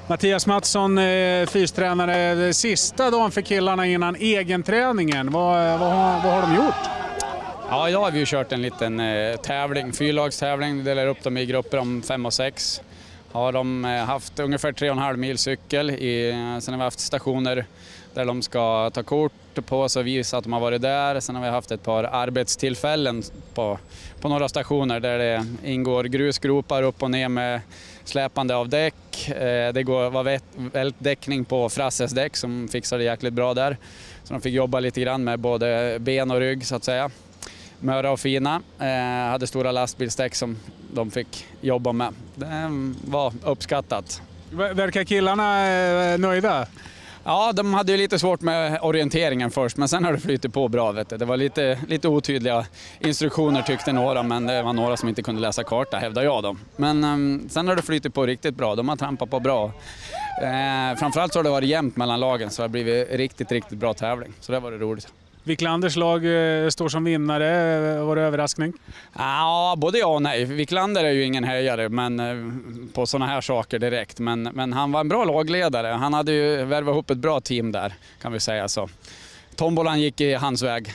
Mattias Mattsson, fystränare, sista dagen för killarna innan egenträningen. Vad har de gjort? Ja, idag har vi kört en liten tävling, fyrlagstävling. Vi delar upp dem i grupper om 5 och 6. Har de haft ungefär 3,5 mil cykel. Sen har vi haft stationer där de ska ta kort på sig och visa att de har varit där. Sen har vi haft ett par arbetstillfällen på några stationer där det ingår grusgropar upp och ner med släpande av däck. Det var däckning på Frasses däck som fixade jäkligt bra där. Så de fick jobba lite grann med både ben och rygg så att säga. Möra och fina. Hade stora lastbilsdäck som de fick jobba med. Det var uppskattat. Verkar killarna nöjda? Ja, de hade ju lite svårt med orienteringen först, men sen har det flyttat på bra. Vet du. Det var lite otydliga instruktioner tyckte några, men det var några som inte kunde läsa karta, hävdar jag dem. Men sen har det flyttat på riktigt bra, de har trampat på bra. Framförallt så har det varit jämnt mellan lagen, så det har blivit riktigt bra tävling. Så det var det roligt. Wiklanders lag står som vinnare. Var det överraskning? Ja, både ja och nej. Wiklander är ju ingen höjare men på såna här saker direkt. Men han var en bra lagledare. Han hade ju värvat ihop ett bra team där, kan vi säga så. Tombolan gick i hans väg.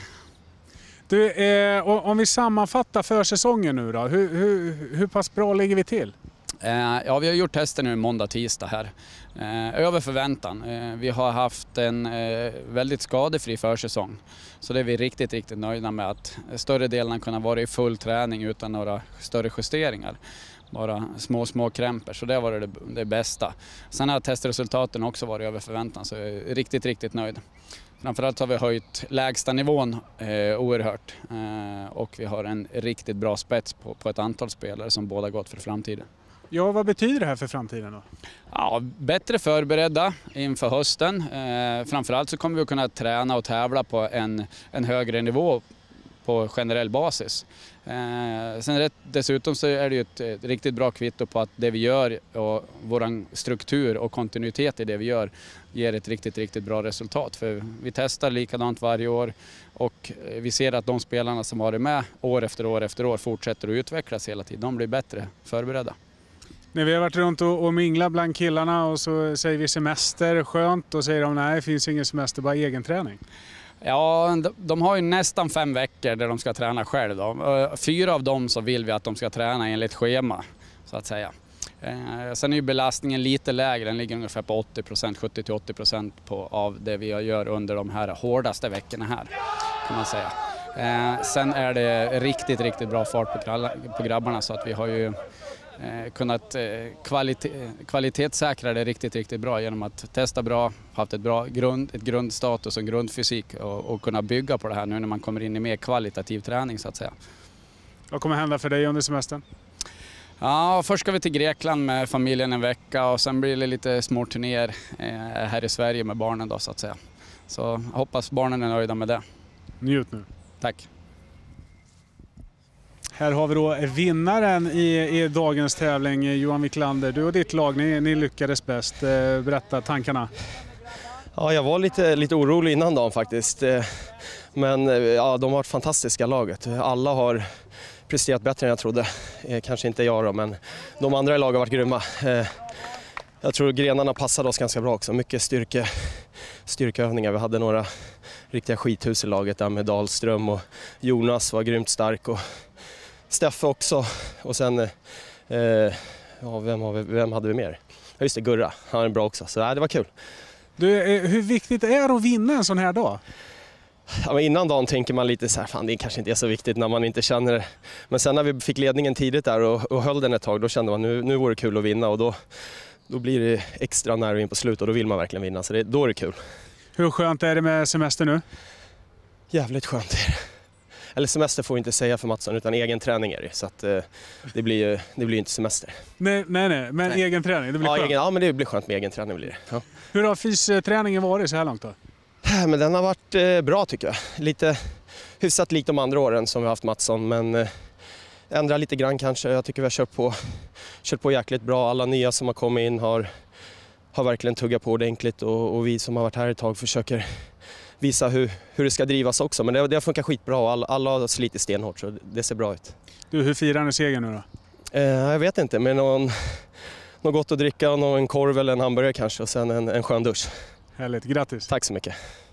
Du, om vi sammanfattar försäsongen nu då. Hur pass bra ligger vi till? Ja, vi har gjort tester nu måndag, tisdag här. Över förväntan. Vi har haft en väldigt skadefri försäsong. Så det är vi riktigt nöjda med, att större delen har kunnat vara i full träning utan några större justeringar. Bara små krämpor, så det var det bästa. Sen har testresultaten också varit över förväntan, så jag är riktigt nöjd. Framförallt har vi höjt lägsta nivån oerhört. Och vi har en riktigt bra spets på ett antal spelare som båda gott för framtiden. Ja, vad betyder det här för framtiden då? Ja, bättre förberedda inför hösten. Framförallt så kommer vi att kunna träna och tävla på en högre nivå på generell basis. Dessutom så är det ju ett riktigt bra kvitto på att det vi gör och vår struktur och kontinuitet i det vi gör ger ett riktigt bra resultat. För vi testar likadant varje år och vi ser att de spelarna som varit med år efter år fortsätter att utvecklas hela tiden. De blir bättre förberedda. När vi har varit runt och minglat bland killarna och så säger vi semester, skönt, och säger de nej, det finns ingen semester, bara egen träning. Ja, de har ju nästan 5 veckor där de ska träna själv då. 4 av dem så vill vi att de ska träna enligt schema, så att säga. Sen är ju belastningen lite lägre, den ligger ungefär på 80%, 70-80% av det vi gör under de här hårdaste veckorna här, kan man säga. Sen är det riktigt bra fart på grabbarna, så att vi har ju kunnat kvalitetssäkra det riktigt bra genom att testa bra, haft ett grundstatus och grundfysik och kunna bygga på det här nu när man kommer in i mer kvalitativ träning, så att säga. Vad kommer hända för dig under semestern? Ja, först ska vi till Grekland med familjen en vecka och sen blir det lite små turnéer här i Sverige med barnen då, så att säga. Så hoppas barnen är nöjda med det. Njut nu. Tack. Här har vi då vinnaren i dagens tävling, Johan Wiklander. Du och ditt lag, ni lyckades bäst. Berätta tankarna. Ja, jag var lite orolig innan dagen faktiskt. Men ja, de har varit fantastiska laget. Alla har presterat bättre än jag trodde. Kanske inte jag då, men de andra i laget har varit grymma. Jag tror grenarna passade oss ganska bra också. Mycket styrkeövningar. Vi hade några riktiga skithus i laget där med Dahlström, och Jonas var grymt stark och Steffe också. Och sen, vem hade vi mer? Ja, just det, Gurra. Han är bra också. Så det var kul. Du, hur viktigt är det att vinna en sån här dag? Ja, men innan dagen tänker man lite så här, fan det kanske inte är så viktigt när man inte känner det. Men sen när vi fick ledningen tidigt där och höll den ett tag, då kände man nu vore det kul att vinna. Och då blir det extra nerv in på slut och då vill man verkligen vinna. Så då är det kul. Hur skönt är det med semester nu? Jävligt skönt är det. Eller semester får vi inte säga för Mattsson, utan egen träning är det. Så att det blir inte semester. Nej, men egen träning, det blir skönt. Ja, men det blir skönt med egen träning blir det. Ja. Hur har fysträningen varit så här långt då? Men den har varit bra tycker jag. Lite hyfsat likt de andra åren som vi har haft Mattsson, men ändra lite grann kanske. Jag tycker vi har kört på jäkligt bra. Alla nya som har kommit in har verkligen tuggat på ordentligt, och vi som har varit här ett tag försöker visa hur det ska drivas också. Men det har funkat skitbra och alla har slitit stenhårt, så det ser bra ut. Du, hur firar ni segern nu då? Jag vet inte, med något gott att dricka, en korv eller en hamburgare kanske och sen en skön dusch. Härligt, grattis! Tack så mycket!